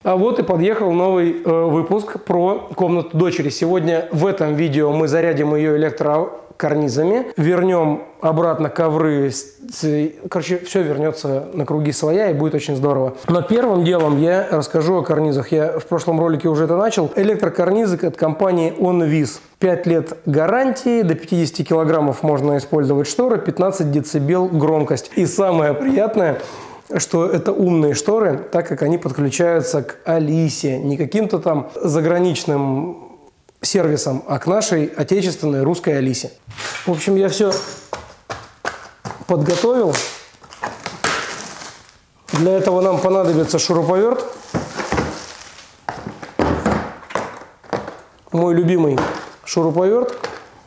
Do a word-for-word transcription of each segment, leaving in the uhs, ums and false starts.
А вот и подъехал новый э, выпуск про комнату дочери. Сегодня в этом видео мы зарядим ее электрокарнизами, вернем обратно ковры, короче, все вернется на круги своя и будет очень здорово. Но первым делом я расскажу о карнизах. Я в прошлом ролике уже это начал. Электрокарнизы от компании OnVis. пять лет гарантии, до пятидесяти килограммов можно использовать шторы, пятнадцать децибел громкость. И самое приятное, что это умные шторы, так как они подключаются к Алисе, не каким-то там заграничным сервисом, а к нашей отечественной русской Алисе. В общем, я все подготовил. Для этого нам понадобится шуруповерт. Мой любимый шуруповерт.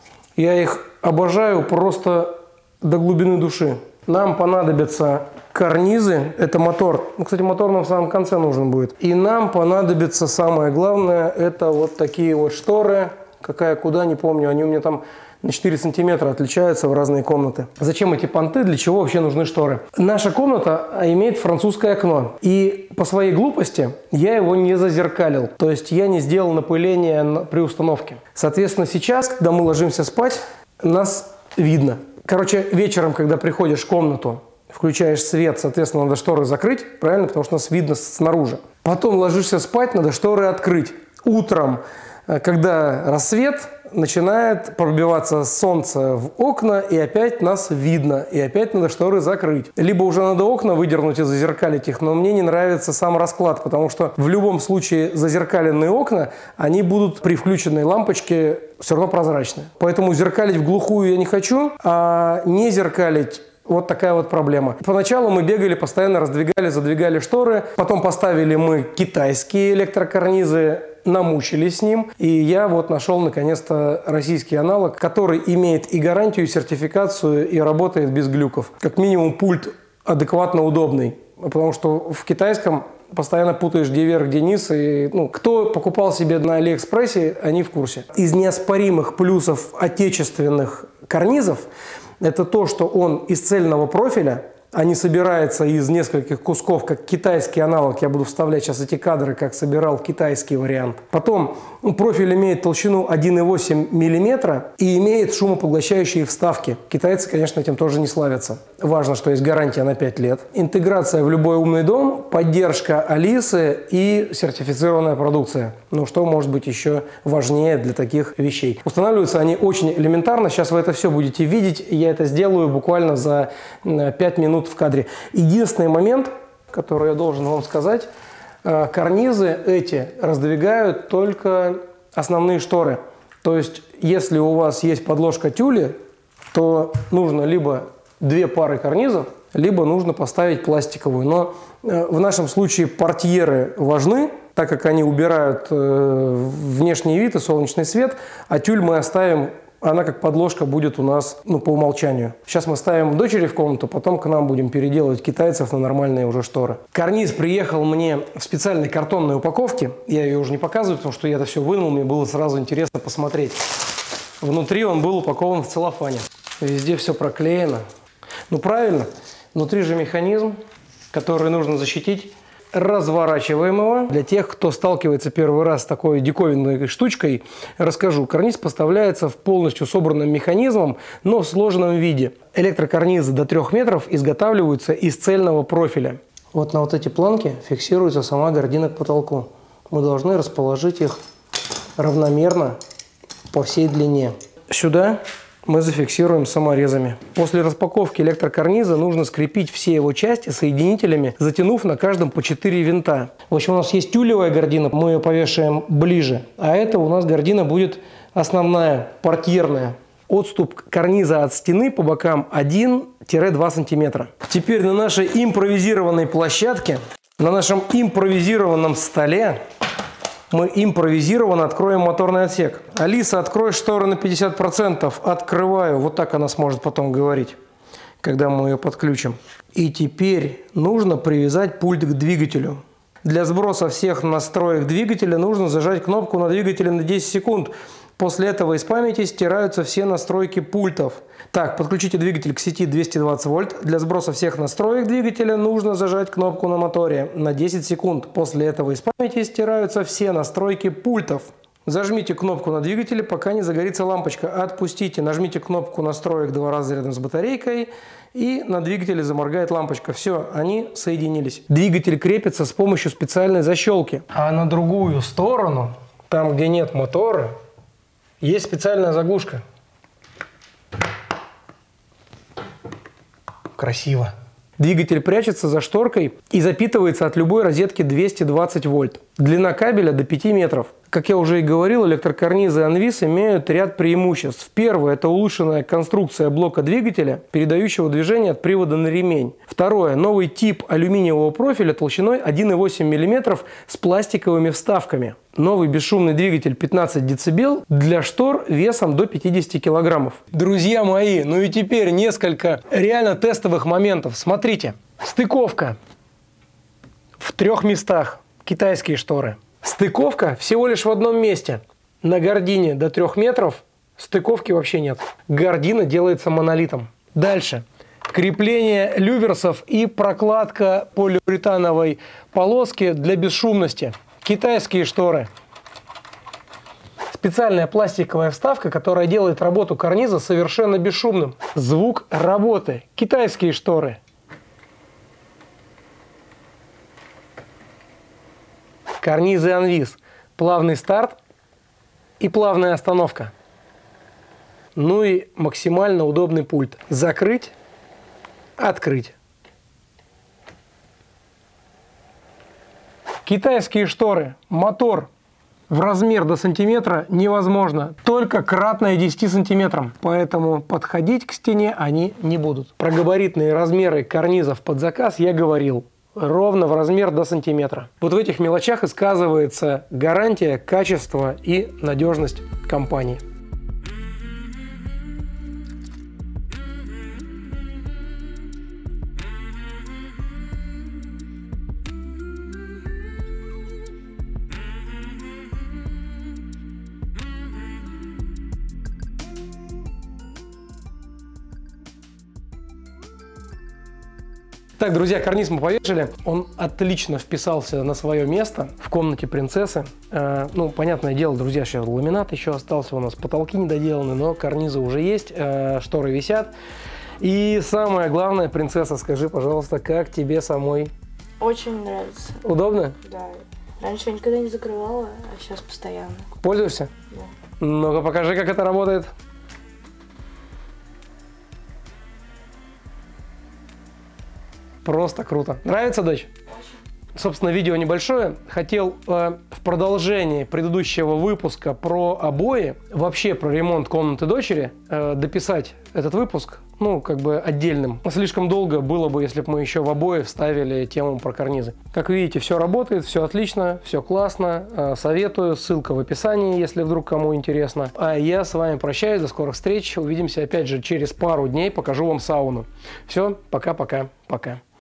Я их обожаю просто до глубины души. Нам понадобятся карнизы, это мотор. Ну, кстати, мотор нам в самом конце нужен будет. И нам понадобится самое главное, это вот такие вот шторы. Какая, куда, не помню. Они у меня там на четыре сантиметра отличаются в разные комнаты. Зачем эти понты? Для чего вообще нужны шторы? Наша комната имеет французское окно. И по своей глупости я его не зазеркалил. То есть я не сделал напыление при установке. Соответственно, сейчас, когда мы ложимся спать, нас видно. Короче, вечером, когда приходишь в комнату, включаешь свет, соответственно, надо шторы закрыть, правильно? Потому что нас видно снаружи. Потом ложишься спать, надо шторы открыть. Утром, когда рассвет, начинает пробиваться солнце в окна, и опять нас видно, и опять надо шторы закрыть. Либо уже надо окна выдернуть и зазеркалить их, но мне не нравится сам расклад, потому что в любом случае зазеркаленные окна, они будут при включенной лампочке все равно прозрачны. Поэтому зеркалить в глухую я не хочу, а не зеркалить — вот такая вот проблема. Поначалу мы бегали, постоянно раздвигали, задвигали шторы. Потом поставили мы китайские электрокарнизы, намучились с ним. И я вот нашел наконец-то российский аналог, который имеет и гарантию, и сертификацию, и работает без глюков. Как минимум пульт адекватно удобный. Потому что в китайском постоянно путаешь, где вверх, где низ. И, ну, кто покупал себе на Алиэкспрессе, они в курсе. Из неоспоримых плюсов отечественных карнизов это то, что он из цельного профиля, а не собирается из нескольких кусков, как китайский аналог. Я буду вставлять сейчас эти кадры, как собирал китайский вариант. Потом профиль имеет толщину один и восемь миллиметра и имеет шумопоглощающие вставки. Китайцы, конечно, этим тоже не славятся. Важно, что есть гарантия на пять лет. Интеграция в любой умный дом, поддержка Алисы и сертифицированная продукция. Ну, что может быть еще важнее для таких вещей? Устанавливаются они очень элементарно. Сейчас вы это все будете видеть. Я это сделаю буквально за пять минут в кадре. Единственный момент, который я должен вам сказать, карнизы эти раздвигают только основные шторы. То есть, если у вас есть подложка тюля, то нужно либо две пары карнизов, либо нужно поставить пластиковую. Но в нашем случае портьеры важны, так как они убирают внешний вид и солнечный свет, а тюль мы оставим. Она как подложка будет у нас, ну, по умолчанию. Сейчас мы ставим дочери в комнату, потом к нам будем переделывать китайцев на нормальные уже шторы. Карниз приехал мне в специальной картонной упаковке. Я ее уже не показываю, потому что я это все вынул, мне было сразу интересно посмотреть. Внутри он был упакован в целлофане. Везде все проклеено. Ну, правильно, внутри же механизм, который нужно защитить. Разворачиваемого. Для тех, кто сталкивается первый раз с такой диковинной штучкой, расскажу. Карниз поставляется в полностью собранным механизмом, но в сложенном виде. Электрокарнизы до трёх метров изготавливаются из цельного профиля. Вот на вот эти планки фиксируется сама гардина к потолку. Мы должны расположить их равномерно по всей длине. Сюда мы зафиксируем саморезами. После распаковки электрокарниза нужно скрепить все его части соединителями, затянув на каждом по четыре винта. В общем, у нас есть тюлевая гардина, мы ее повешаем ближе. А это у нас гардина будет основная, портьерная. Отступ карниза от стены по бокам один-два сантиметра. Теперь на нашей импровизированной площадке, на нашем импровизированном столе мы импровизированно откроем моторный отсек. Алиса, открой шторы на пятьдесят процентов. Открываю. Вот так она сможет потом говорить, когда мы ее подключим. И теперь нужно привязать пульт к двигателю. Для сброса всех настроек двигателя нужно зажать кнопку на двигателе на десять секунд. После этого из памяти стираются все настройки пультов. Так, подключите двигатель к сети двести двадцать вольт. Для сброса всех настроек двигателя нужно зажать кнопку на моторе на десять секунд. После этого из памяти стираются все настройки пультов. Зажмите кнопку на двигателе, пока не загорится лампочка. Отпустите, нажмите кнопку настроек два раза рядом с батарейкой, и на двигателе заморгает лампочка. Все, они соединились. Двигатель крепится с помощью специальной защелки. А на другую сторону, там где нет мотора, есть специальная заглушка. Красиво. Двигатель прячется за шторкой и запитывается от любой розетки двести двадцать вольт. Длина кабеля до пяти метров. Как я уже и говорил, электрокарнизы Anvis имеют ряд преимуществ. Первое – это улучшенная конструкция блока двигателя, передающего движение от привода на ремень. Второе – новый тип алюминиевого профиля толщиной один и восемь миллиметров с пластиковыми вставками. Новый бесшумный двигатель пятнадцать децибел для штор весом до пятидесяти килограммов. Друзья мои, ну и теперь несколько реально тестовых моментов. Смотрите, стыковка в трех местах, китайские шторы. Стыковка всего лишь в одном месте. На гордине до трех метров стыковки вообще нет. Гордина делается монолитом. Дальше. Крепление люверсов и прокладка полиуретановой полоски для бесшумности. Китайские шторы. Специальная пластиковая вставка, которая делает работу карниза совершенно бесшумным. Звук работы. Китайские шторы. Карнизы Anvis. Плавный старт и плавная остановка. Ну и максимально удобный пульт. Закрыть, открыть. Китайские шторы. Мотор в размер до сантиметра невозможно. Только кратное десяти сантиметрам. Поэтому подходить к стене они не будут. Про габаритные размеры карнизов под заказ я говорил. Ровно в размер до сантиметра. Вот в этих мелочах и сказывается гарантия, качество и надежность компании. Так, друзья, карниз мы повешали. Он отлично вписался на свое место в комнате принцессы. Э, ну, понятное дело, друзья, сейчас ламинат еще остался. У нас потолки недоделаны, но карнизы уже есть, э, шторы висят. И самое главное, принцесса, скажи, пожалуйста, как тебе самой? Очень нравится. Удобно? Да. Раньше я никогда не закрывала, а сейчас постоянно. Пользуешься? Да. Ну-ка, покажи, как это работает. Просто круто. Нравится, дочь? Очень. Собственно, видео небольшое. Хотел э, в продолжении предыдущего выпуска про обои, вообще про ремонт комнаты дочери, э, дописать этот выпуск, ну, как бы отдельным. Слишком долго было бы, если бы мы еще в обои вставили тему про карнизы. Как видите, все работает, все отлично, все классно. Э, советую, ссылка в описании, если вдруг кому интересно. А я с вами прощаюсь, до скорых встреч. Увидимся опять же через пару дней, покажу вам сауну. Все, пока-пока, пока.